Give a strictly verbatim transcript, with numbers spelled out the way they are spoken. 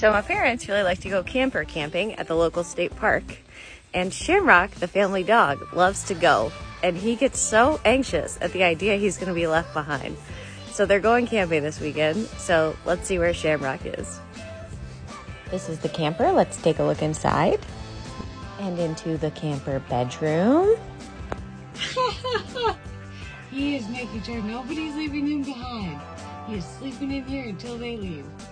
So my parents really like to go camper camping at the local state park. And Shamrock, the family dog, loves to go. And he gets so anxious at the idea he's going to be left behind. So they're going camping this weekend. So let's see where Shamrock is. This is the camper. Let's take a look inside. And into the camper bedroom. He is making sure nobody's leaving him behind. He is sleeping in here until they leave.